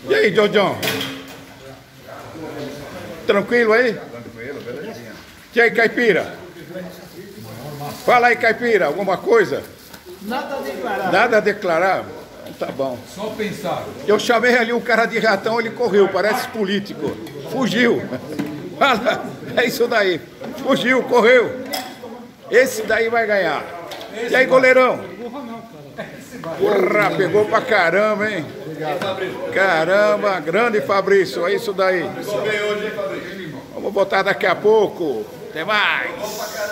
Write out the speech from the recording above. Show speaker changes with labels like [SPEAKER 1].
[SPEAKER 1] E aí, John? Tranquilo aí?
[SPEAKER 2] Tranquilo, belezinha.
[SPEAKER 1] E aí, Caipira? Fala aí, Caipira, alguma coisa?
[SPEAKER 3] Nada a declarar.
[SPEAKER 1] Nada a declarar? Então tá bom.
[SPEAKER 4] Só pensar.
[SPEAKER 1] Eu chamei ali um cara de ratão, ele correu, parece político. Fugiu. Fala, é isso daí. Fugiu, correu. Esse daí vai ganhar. E aí, goleirão? Porra, pegou pra caramba, hein? Caramba, grande Fabrício, é isso daí. Vamos botar daqui a pouco. Até mais.